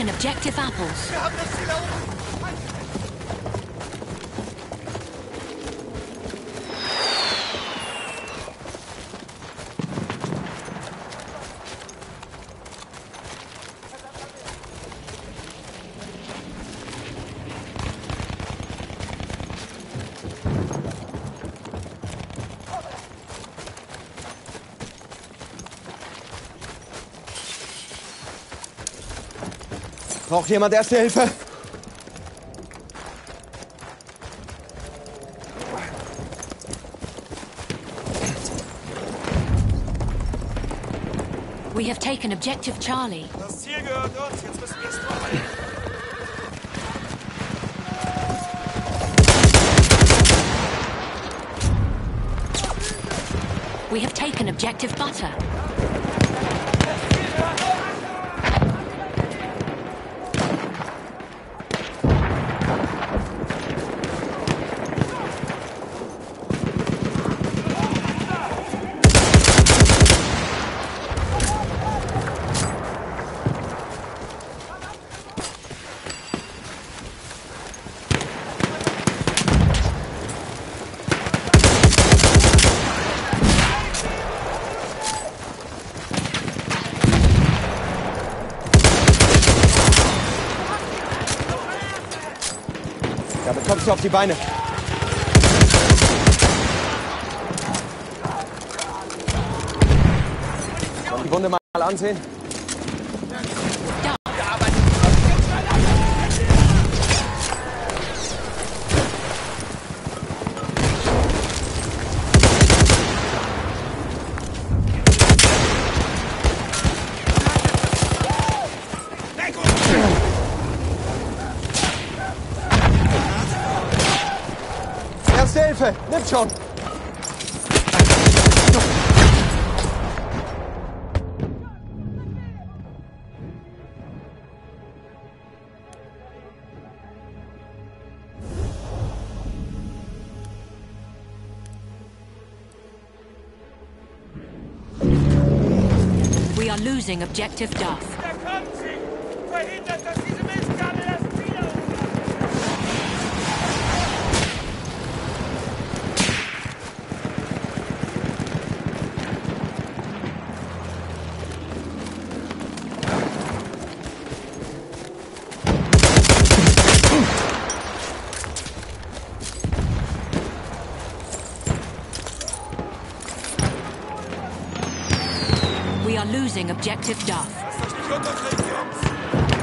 taken objective apples. Wir haben das Ziel erobert. Braucht jemand Erste Hilfe? We have taken objective Charlie. Das Ziel gehört uns. Jetzt müssen wir es tun. We have taken objective Butter. Damit kommst du auf die Beine. Die Wunde mal ansehen. Erste Hilfe, nimm schon! We are losing objective Duff. Er kommt sie! Verhindert, dass diese Mistgabel das Ziel erobert! We are losing objective Duff. Lasst euch nicht unterkriegen, Jungs!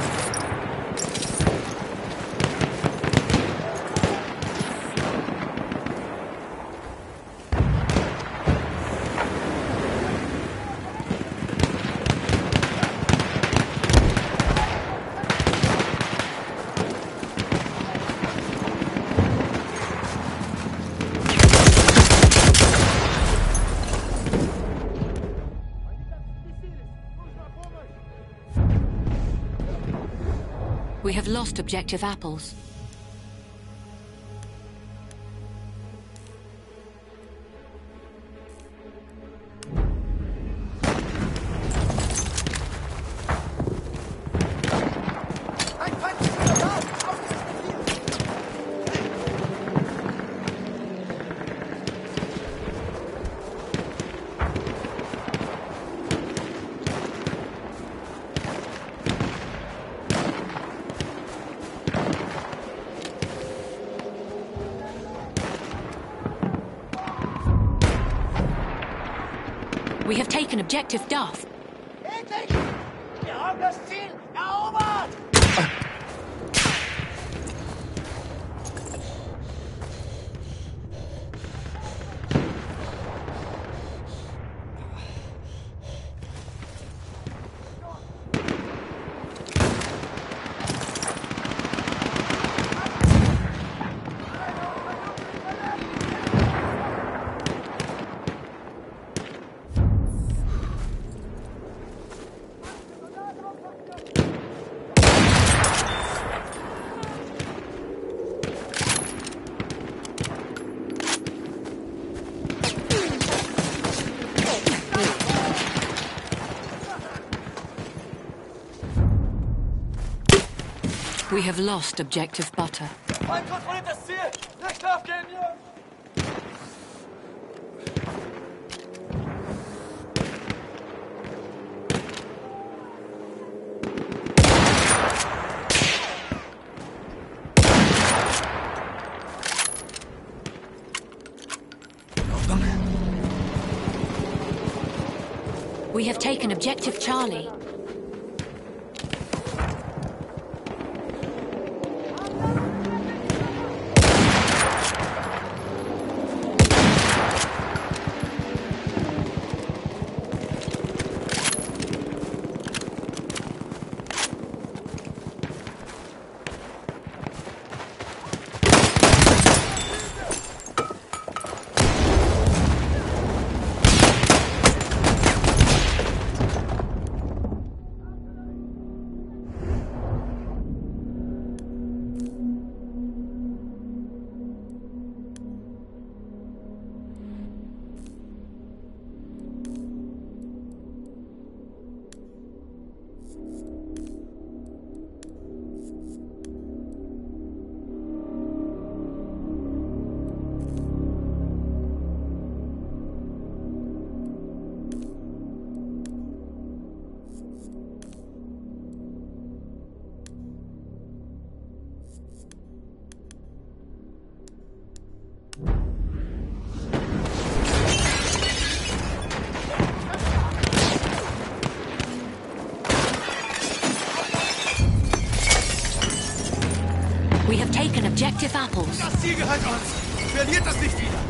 We have lost objective apples. Ein feindlicher Soldat! Auf das Ziel! We have taken objective Duff. Endlich! Wir haben das Ziel erobert! We have lost objective butter. Feind kontrolliert das Ziel! Nicht aufgeben, Jungs! We have taken objective Charlie. We have taken objective apples. Das Ziel gehört uns! Verliert das nicht wieder!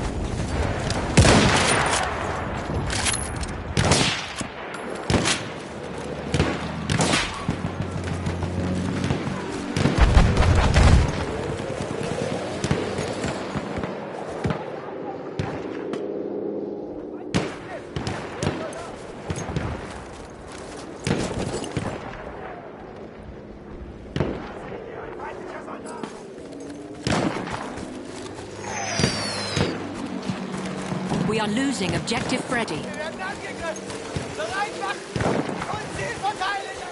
We are losing objective Freddy. Wir werden angegriffen! Bereit machen! Und Ziel verteidigen!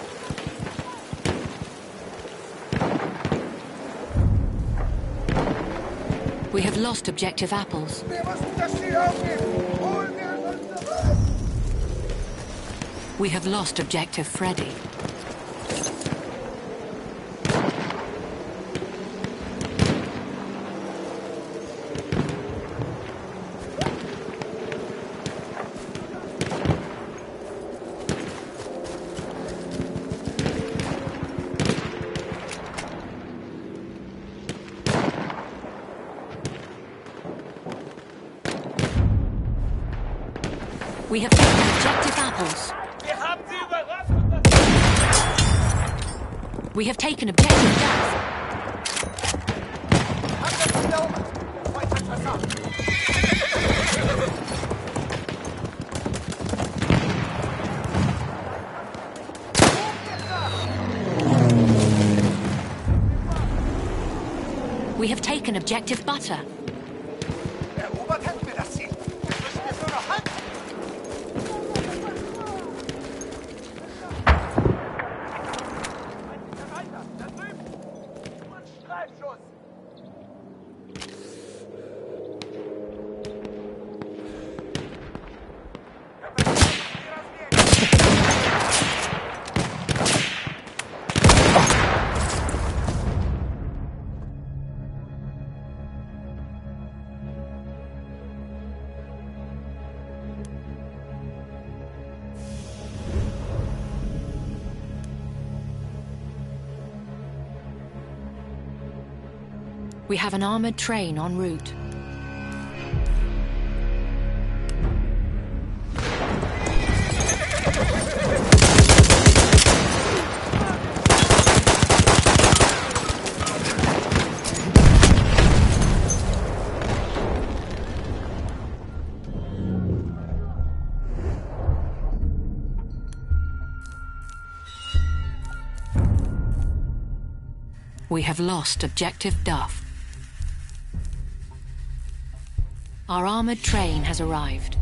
We have lost objective apples. Wir müssen das Ziel aufgeben! Holen wir unsere... We have lost objective Freddy. We have taken objective apples. Wir haben sie überrascht und das... We have taken objective Duff. Haben das Ziel erobert! Feind hat versagt! We have taken objective butter. Erobert hätten wir das Ziel! Müssen wir es nur noch halten! Da drüben! Nur ein Streifschuss! We have an armored train en route. We have lost objective Duff. Our armored train has arrived.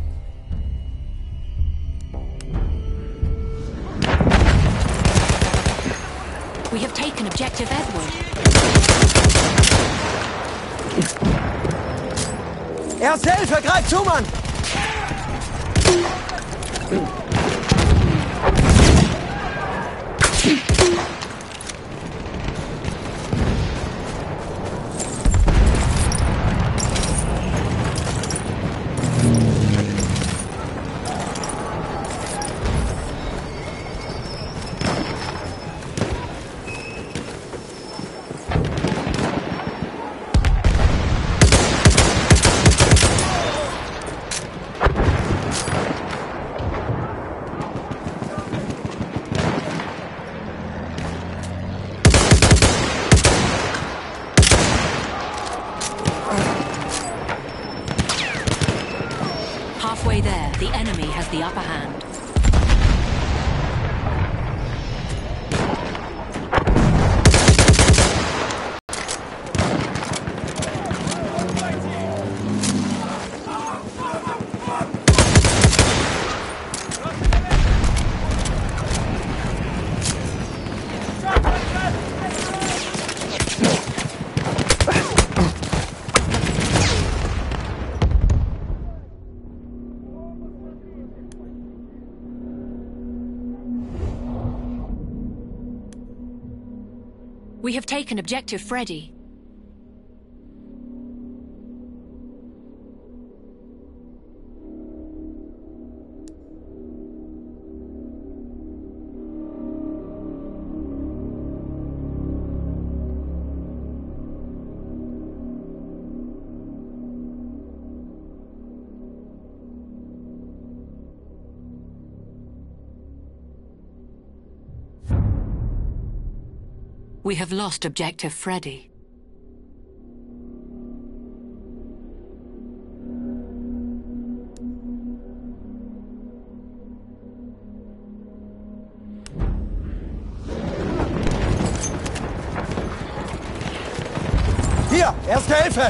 We have taken objective Edward. Erste Hilfe, greif zu, Mann! Halfway there, the enemy has the upper hand. We have taken objective Freddy. We have lost objective Freddy. Hier, Erste Hilfe!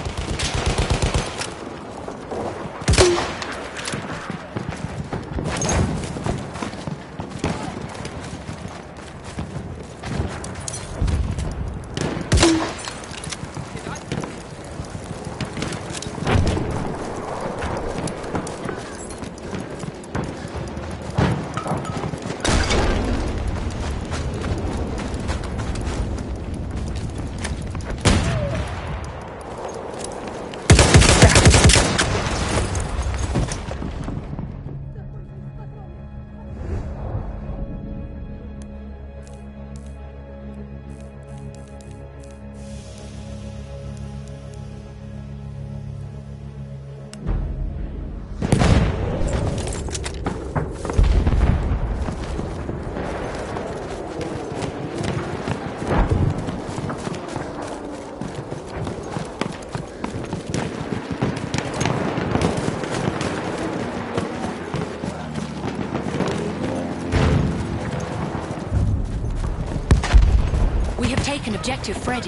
We have taken objective Freddy.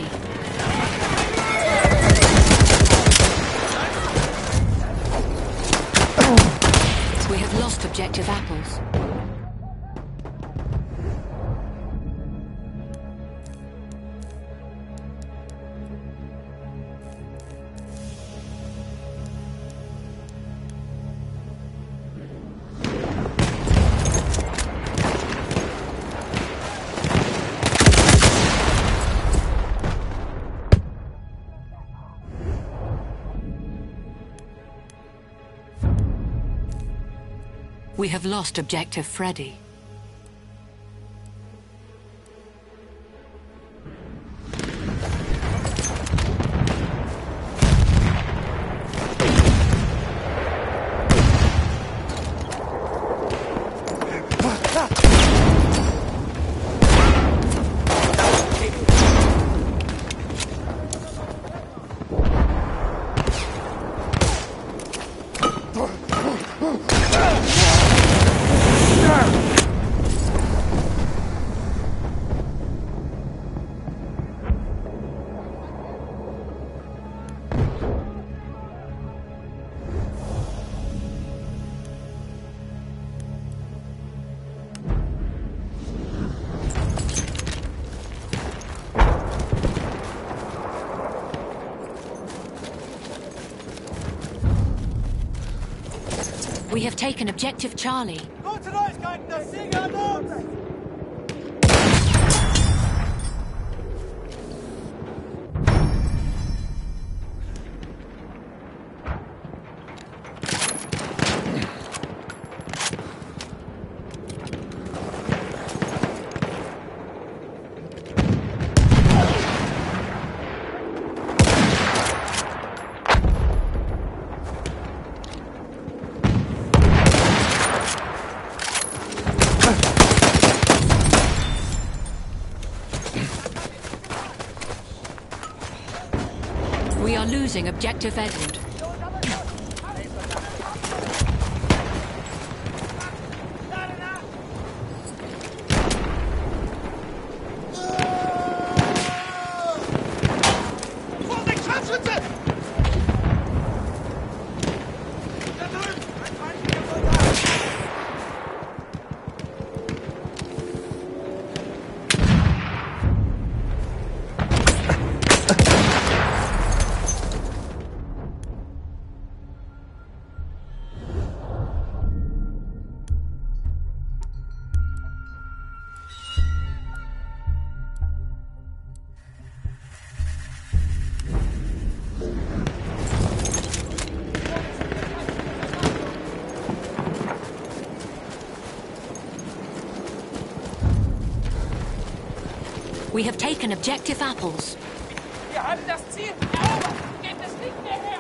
We have lost objective Apples. We have lost objective Freddy. We have taken objective Charlie. Gute Neuigkeiten, das Ziel gehört uns! We are losing objective Edward. Vorsicht, Scharfschütze! Da drüben! Ein feindlicher Soldat! We have taken objective Apples. Wir haben das Ziel erobert! Gebt es nicht mehr her!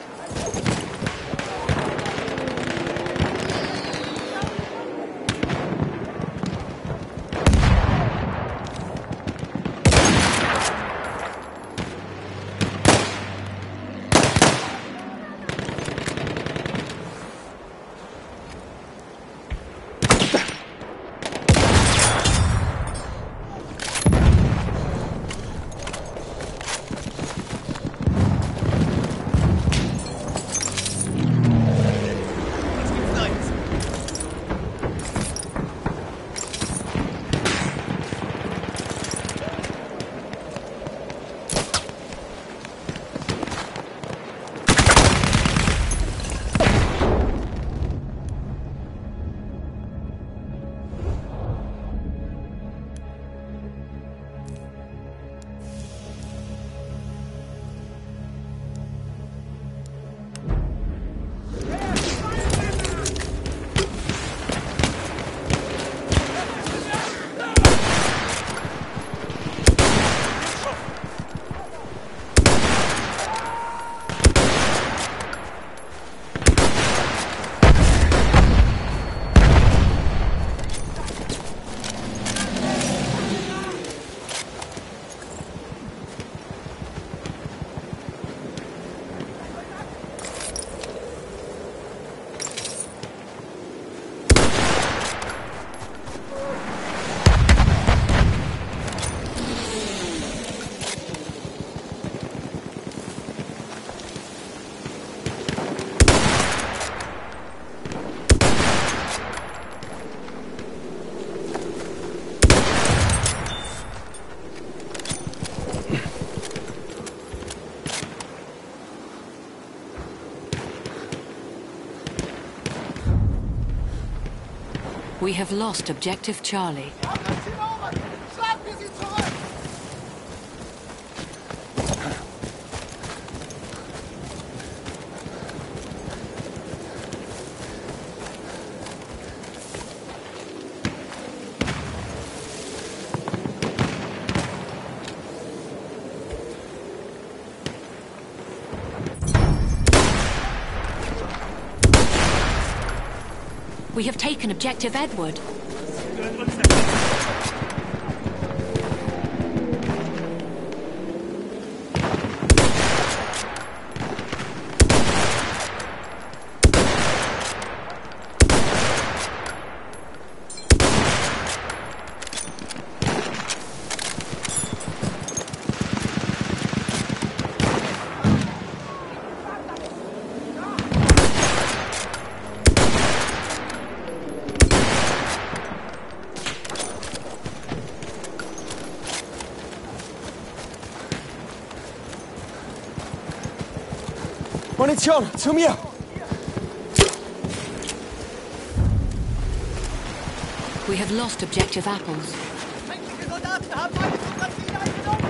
We have lost objective Charlie. Wir haben das Ziel erobert! Schlagen wir sie zurück! We have taken objective Edward. Munition, zu mir! We have lost objective apples. Feindliche Soldaten haben meine Supraziele eingenommen!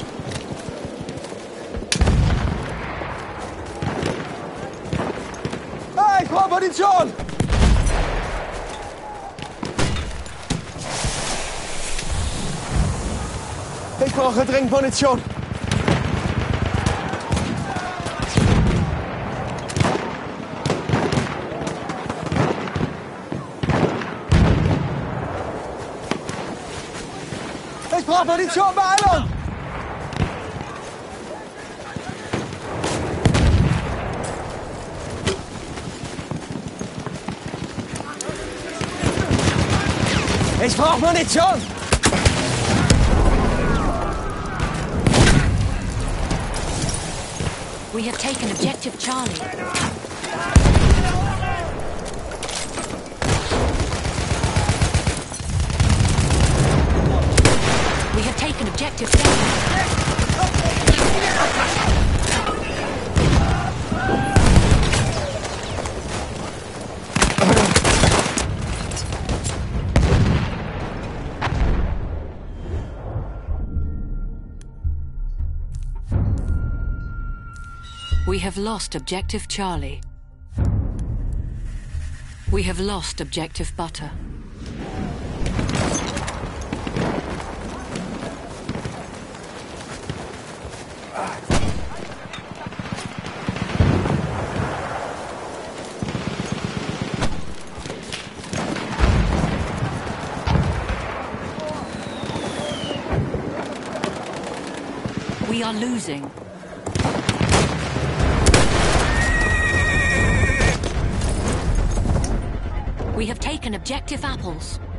Hey, ich brauche Munition! Ich brauche dringend Munition! Ich brauche Munition, Beeilung! Ich brauche Munition! We have taken objective Charlie. We have taken objective Delta. We have lost objective Charlie. We have lost objective Butter. We are losing. We have taken objective apples.